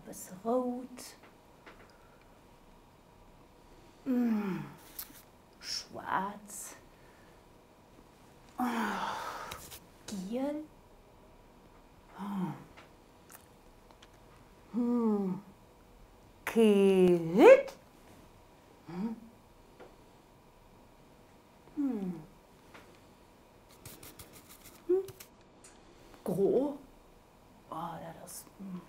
bisschen rot. Schwarz. Giel. Kit. Gros. Oh, das.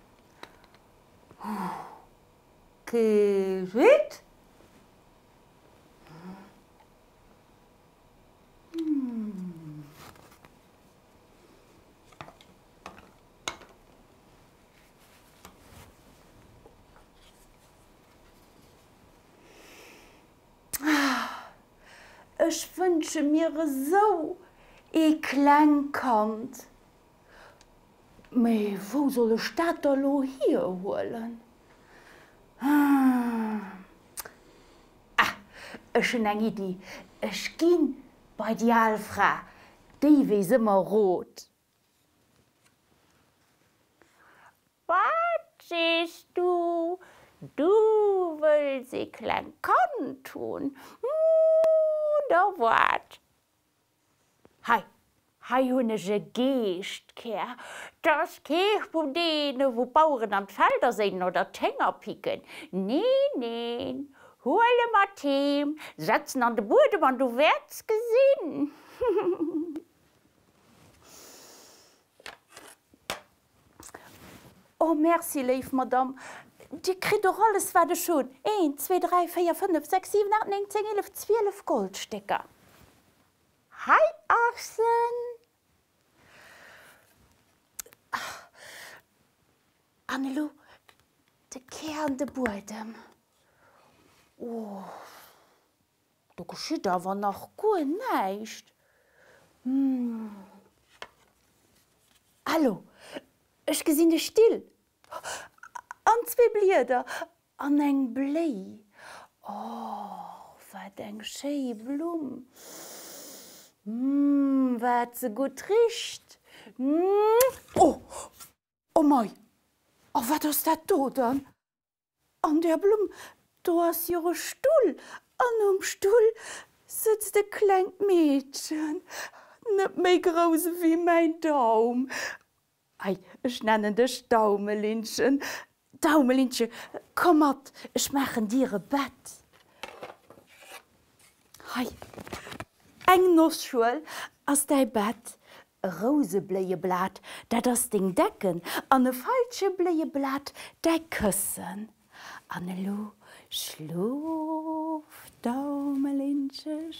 Kit. Ich wünsche mir so ein Kleinkant. Aber wo soll ich das da hier holen? Ich habe eine Idee. Ich gehe bei die Alfra. Die weiß immer rot. Was siehst du? Du willst sie klein Kant tun. Da wat. Hei, habe ich einen Geist, Kerl. Das geht von denen, wo Bauern am Felder sind oder Tänger picken. Nee. Hole mal Team, setzen an den Boden, wenn du wirst gesehen. Oh, merci, liebe Madame. Die kriegt doch alles, was du schon. 1, 2, 3, 4, 5, 6, 7, 8, 9, 10, 11, 12 Goldstücke. Hi, Achsen. Annelu, der Kern der Boden. Oh, da geschieht aber noch gut nichts. Hallo, ich gesehen still. An 2 Blätter, an eng Blei. Oh, was eng schöne Blume. Was so gut riecht. Oh mei, oh, was ist das da dann? An der Blume. Du hast ihre Stuhl. An dem Stuhl sitzt ein kleines Mädchen. Nicht mehr groß wie mein Daumen. Ei, ich nenne das Daumelinchen. Daumelinchen, komm mit, ich mache dir ein Bett. Ei, eng Nussschule aus dein Bett. Ein Rosebläheblatt, das Ding decken. An ein falsches Bläheblatt, dein Küssen. Annelu, schlaf, Daumelinchen,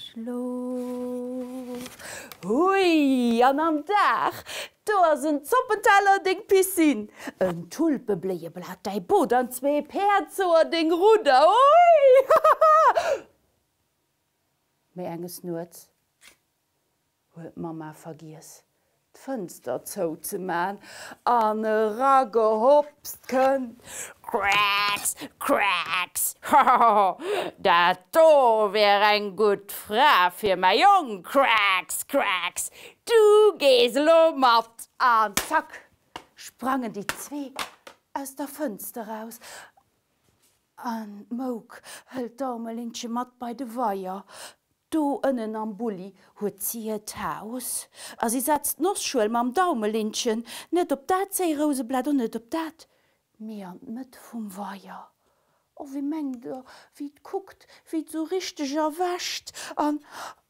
schlaf. Hui, an am Dach, da sind Zuppenteller, ding Piscine. Ein Tulpenbläheblatt, dein Boot an 2 Perzoer, ding Ruder. Hui! Mir enges Nutz. Wollt Mama vergiss. Fenster zu machen, an Ragge hopst könnt. Cracks, cracks, dat do wär ein gut Frau für mein Jung. Cracks, cracks, du gehst lo mat. Und zack, sprangen die 2 aus der Fenster raus. An Mouk hält Daumelinchen mat bei de Weiher. Du innen am Bulli huet sie et Haus. Sie setzt Nussschule mam Daumelinchen, net op dat Roseblatt und net op dat. Mir mit vom Weiher. Oh, wie mengt wie guckt, wie so richtig erwäscht. An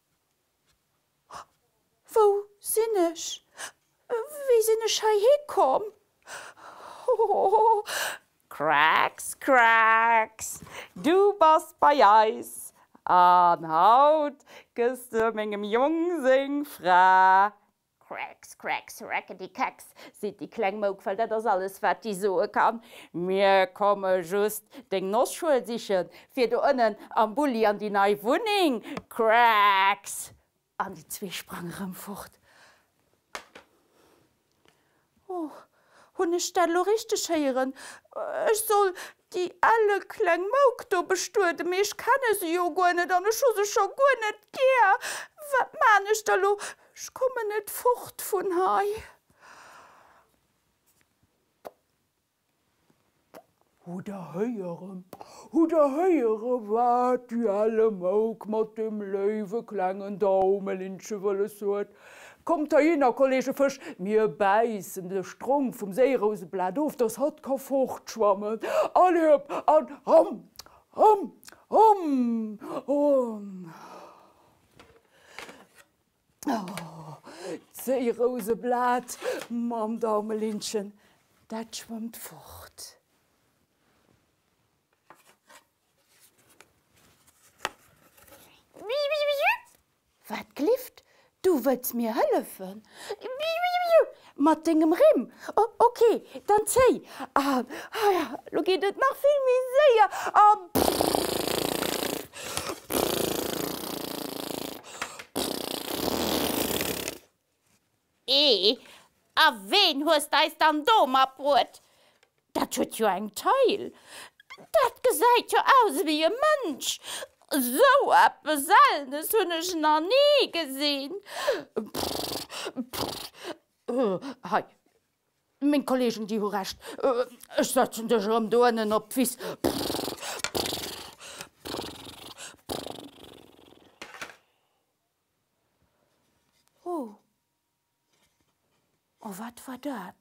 wo sinn ich? Wie sinn ich herkom? Oh. Cracks, cracks, du bist bei Eis. An Haut gehst du mengem Jung sing fra. Cracks, cracks, rackety kacks, sieht die Klangmouk, weil das alles, was die so kann. Mir komme just den Nussschule sichern, für du innen am Bulli an die neue Wohnung. Cracks. An die 2 sprangen fort. Oh, und ich stelle richtig hören. Ich soll die alle kleinen Mouk da bestürden. Ich kann sie ja gar nicht, und ich habe sie schon gar nicht gern. Was meine ich da lo? Ich komme nicht fort von hier. Hu der Heiere wat die alle Mouk mat dem Löwe klangen Daumelinsche wolle sot. Kommt hinner Kollege Fisch, mir beißen de Strunk vom Seeroseblatt auf, das hat ka fortschwammen. Alle an Seeroseblatt, Mam Daumelinchen, dat schwammt fort. Wat glift? Du willst mir helfen? Mit dem Rim. Oh, okay, dann zei. Ja, du geht es noch viel mehr sehr. A wen hast du dann Doma Brot? Das tut ja ein Teil. Das sieht ja aus wie ein Mensch. So etwas Seltenes habe ich noch nie gesehen. Hey, mein Kollegen, die haben recht. Ich setze dich am Dornen auf Fies. Oh, was war das?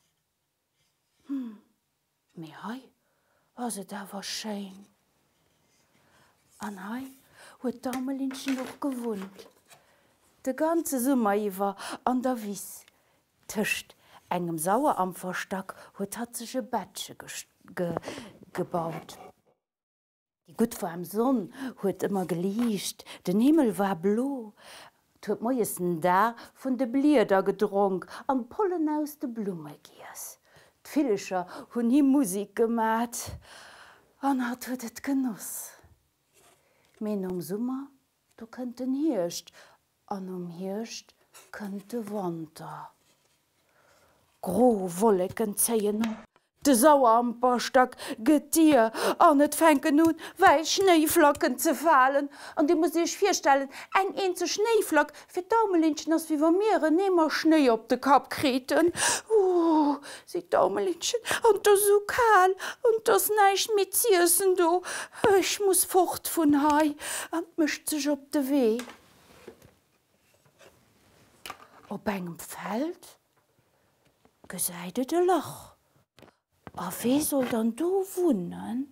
Mir hey, also da war schön. An hei huet Daumelinchen noch gewohnt. De ganze Summer iwwer an der Wies. Tischt engem Sauerampferstack hat sich ein Bettchen gebaut. Die gut vor dem Sonn hat immer gelicht, den Himmel war blau. Tut meisten da von de Blieder gedrunken, an Pollen aus de Blumegiers. D'Vilischer hun nie Musik gemacht, an hat et genoss. Men Sommer, du könnt den Hirscht, an Hirscht könnte Wander. Gro Wolleken zeien, de Sauerampferstack Getier, an et fänken nun, weil Schneeflocken zu fallen. Und du musst dich vorstellen, ein zu Schneeflock für Daumelinchen, als wie wir Meeren immer Schnee auf den Kopf kriegen. Sie Daumelinchen, und das so kalt, und das nicht mit Ziersen, du. Ich muss fort von hei, und mischt sich auf den Weg. Auf einem Feld geseidete Loch. A wie soll dann du wohnen?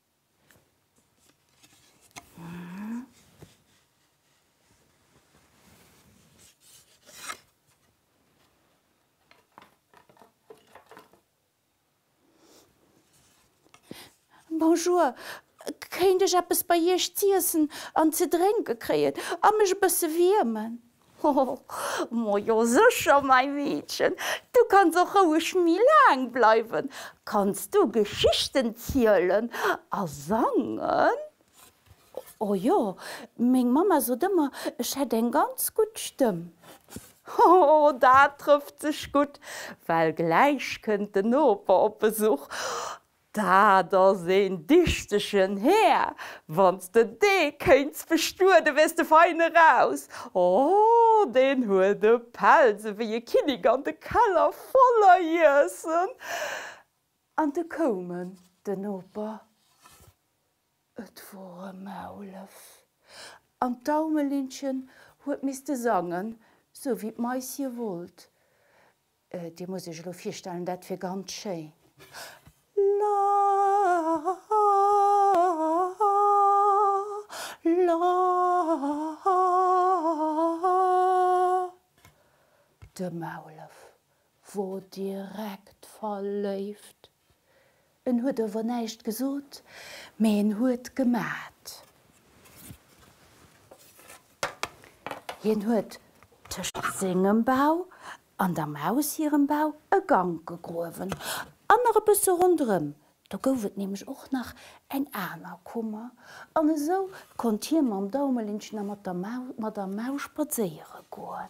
Bonjour, könnt ich etwas bei ihr ziehen und zu trinken kriegen, und mich ein bisschen wärmen? Oh, ja, sicher, mein Mädchen. Du kannst auch ruhig mir lang bleiben. Kannst du Geschichten erzählen und singen? Oh ja, meine Mama sagt immer, ich hätte eine ganz gute Stimme. Oh, da trifft sich gut, weil gleich könnte ein Opa auf Besuch. Da sehen Dichtechen her. Wenn's de könnt's besturen, wirst du feine raus. Oh, den hat de Pelze wie ein Kind an de Keller voller Jösen. An de kommen, den Opa. Et war ein Maulef. An Daumelinchen hat müsste sangen, so wie d'Meis hier wollt. Die muss ich noch vorstellen, das wär ganz schön. La, la, de Maulef, wo direkt verläuft. En huet awer näicht gesot, me en huet gemat. Jen huet tëcht singem Bau an der Maus hirem Bau e Gang gegrowen. Andere bisse rundrem, da goufet nämlich auch nach eng aner Kummer. An so konnt hier mam Daumelinchen mat der Maus spaziere goen.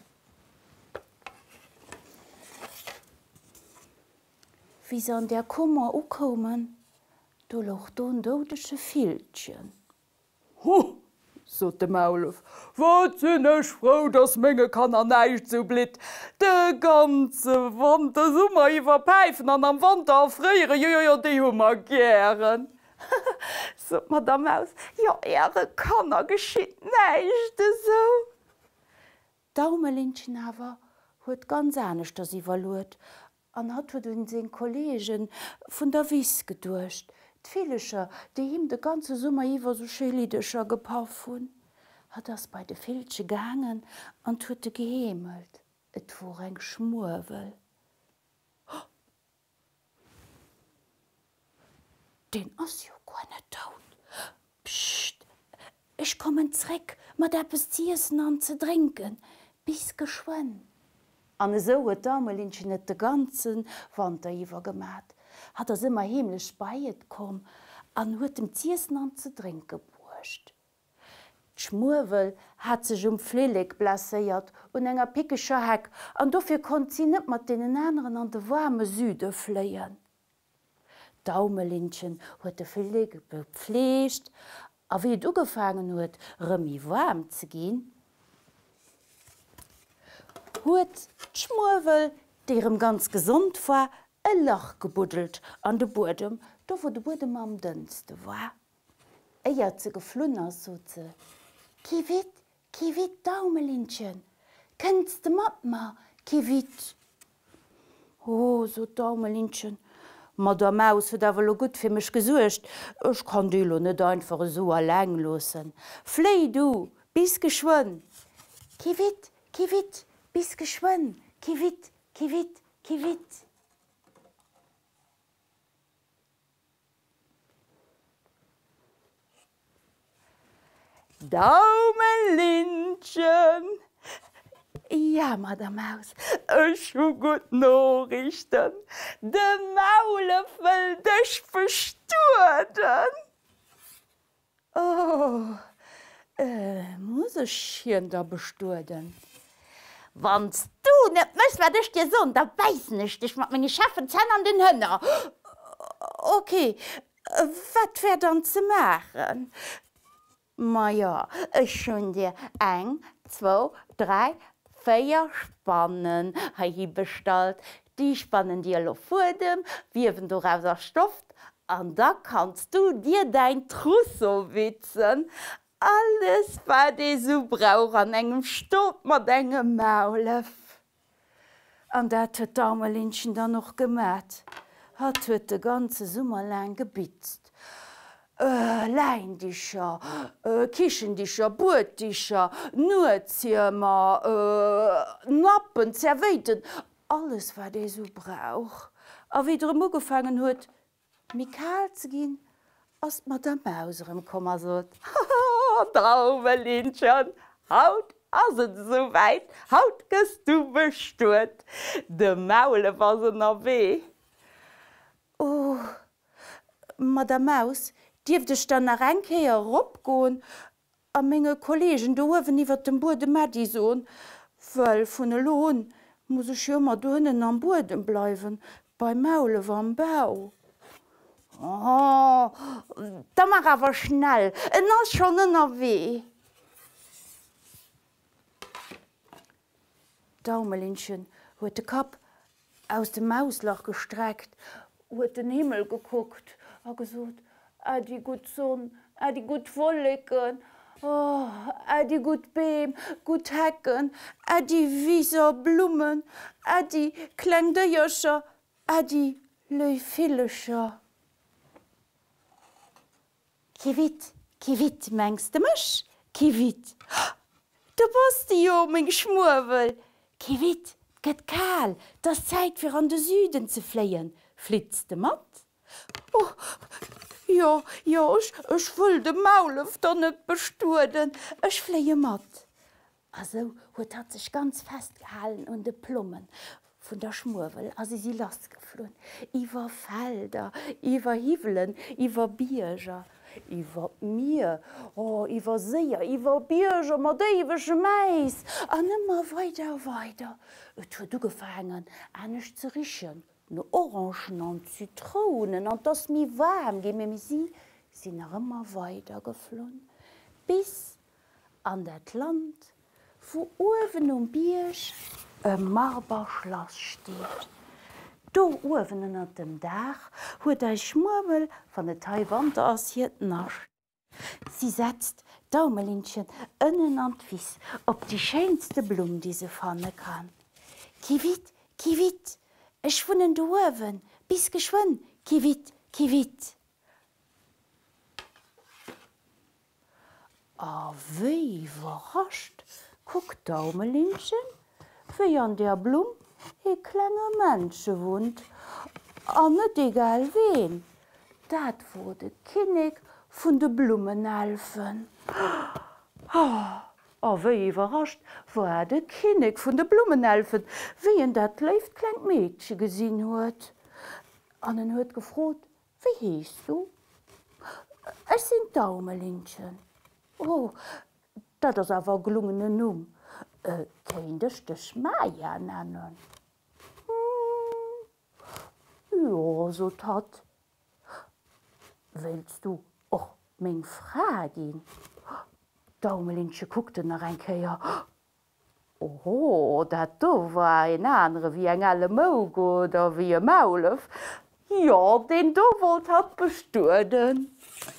Wie sie an der Kummer ukommen, da loch do ein dodesche Filchen. so de Maulef. Wat sinn ech froh, dats Menge kann er neicht so blit. De ganze Wand der Summer iwwer peifen an am Wand afréiere, Jojo déi hummer gieren. So Madame Maus, ja Äre kann er geschiet neichte so. Daumelinchen awer huet ganz ernstnecht dats iwwer lot, an hat huet hun seg Kollegen vun der Wies gedurcht. D'Vilecher, déi him de ganze Summer iwwer so schelidecher gepaff hunn, hat ass bei de Vilsche gehangen an huete gehemelt. Et war eng Schmuerwel. Den ass jo gar net taut. Psst, ich kommen zreck, mat eppes Ziessen an ze trinken, bis geschwoen. An so huet Daumelinchen net de ganzen Wand iwwer gemat. Hat er immer himmlisch beiet kom, an huet dem Ziessen an ze trinken brucht. D'Schmuerwel hat sech Flielig blaiert und enger pickescher Heck, an dofir konnt sie net mat den anderen an de warme Süde fléien. Daumelinchen huet de Flielig bepflecht, a wie du gefangen huet, remi warm ze ginn, huet d'Schmuerwel, derem ganz gesund war, e Lach gebuddelt an de Bodem, do wo de Bodem am dünnste war. Eier ze geflunner so ze. Kiwit, Daumelinchen, kennst de mat ma, Kiwit? Oh, so Daumelinchen, Madame Maus huet awer lo gut fir mech gesuercht, ech kann di lo net einfach so allein losen. Flei du, bis geschwoen. Kiwit, bis geschwoen, Kiwit. Daumelinchen! Ja, Madame Maus, ech hu gut Norrichten. De Maulef will dich verstuerden. Oh, muss ich da bestuerden? Wann's du net möchtst, werd ich dir so, da weiss nicht, ich mag meine Schaffen Zähne an den Hänner. Okay, was wär dann zu machen? Ma ja, ich schon dir 1, 2, 3, 4 Spannen hi bestellt. Die spannen dir lo vor dem, wirven du raus der Stoff, an da kannst du dir dein Trousseau witzen. Alles, was du so brauchst an engem Stopp mit engem Maulef. An dat huet Daumelinchen dann noch gemacht. Hat huet de ganze Summer lang gebitzt. Leindicher, Kichendicher, Burticher, Nurziemer, Nappen, Zerweiten, alles, was du so brauch. A wie er angefangen huet, mi kal zu gehen, als Madame Maus kommen sollt. Daumelinchen, haut as het so weit, haut gest du bestuert. De Maule war so noch weh. Oh, Madame Maus, Diefdech dann nach enkeier opgoen, a menge Kollegen do wen iwwer dem Bodem Madison, weil vun e Lohn muss ich immer dunnen am Bodem bleiwen, bei Maule am Bau. Oh, da mach awer schnell, en ass schon ënner weh. Daumelinchen huet de Kap aus dem Mauslach gestreckt, huet den Himmel geguckt, a gesot, die gut Sonn, die gut Wolken, oh, die gut Beem, gut Hecken, die Wieser Blumen, die Klängdeiercher, die Leufillecher. Kiwit, mengst du mich? Kiwit. Du bist jo, mein Schmuerwel. Kiwit, geht kahl, das Zeit für an den Süden zu fliehen. Flitzt du mat? Oh, ja, ich will den Maulef da nicht bestuerden. Ich fliehe mat. Also, hat sich ganz festgehalten und die Plummen von der Schmuerwel, als sie losgeflohen. Iwer Felder, iwer Hivelen, iwer Bierger, iwer mir, oh, iwer Seer, iwer Bierger, mat ewige Mais, an immer weiter. Et huet du gefangen, anisch zu riechen. No Orangen und Zitronen und das mi warm, gi mir sie sind noch immer weiter geflohen, bis an dat Land, wo oben um Biersch Marberschloss steht. Do oben an dem Dach huet ei Schmurmel van de Taiwan ass hiet nascht. Sie setzt Daumelinchen ënnen an d'Wies op die schönste Blum, die se fanne kann. Kiwit, kiwit, ech wunnen do owen, bis geschwun, kiwit, kiwit. A wéi überrascht guckt Daumelinchen, wie an der Blum e klenge Mënsche wohnt. An net egal wen. Dat wo de Kinnig vun de Blumenelfen. A wéi überrascht war de Kinnig vun de Blumenelfen, wie en dat leift kleng Mädchen gesinn huet. An en huet gefrot: Wie hiest du? Es sind Daumelinchen. Oh, dat ass awer gelungene Numm. Kéintech dech Maja nennen? Ja, so dat. Willst du och még Fra gin? Daumelinche guckte nach ein Käier. Oh, dat do war en andere wie eng alle Moog oder wie e Maulef. Ja, den do wollt hat bestuerden.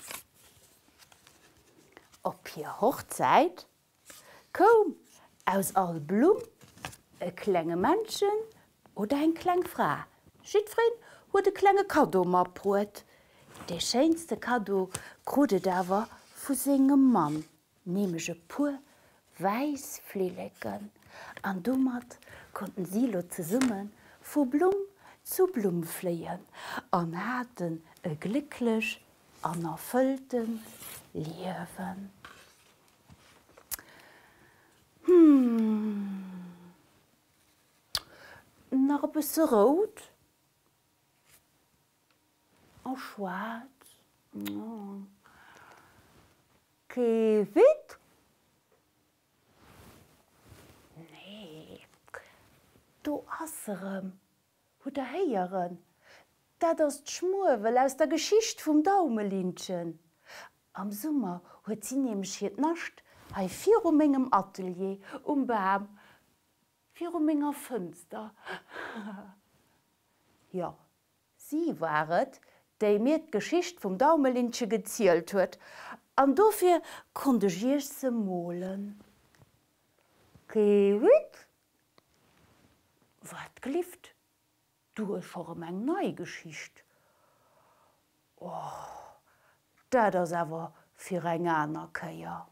Op hier Hochzeit kom aus all Blum e klenge Menschen oder ein kleng Fra. Schiedfried huet e klenge Kado matbrot. De scheinste Kado krudet awer vu segem Mann, nämlich e puer Weissflielecken. An dummer konnten sie lo ze summen vu Blum zu Blum fliehen an hatten e glücklich an erfüllten Leben. Noch ein bisschen rot und schwarz. Oh. Kiwit? Nee, du Asserem, oder Heieren. Dat ist d'Schmurwel aus der Geschicht vom Daumelinchen. Am Sommer huet sie nämlich hiet nascht hei vir engem Atelier Baum, vir enger Fenster. Ja, sie waret, déi mir d'Geschicht vom Daumelinchen gezielt huet, an dofir konnte ich se molen. Kiwit? Wat glift? Du hast schon eng neue Geschichte. Oh, dat ass awer fir eng aner Käier.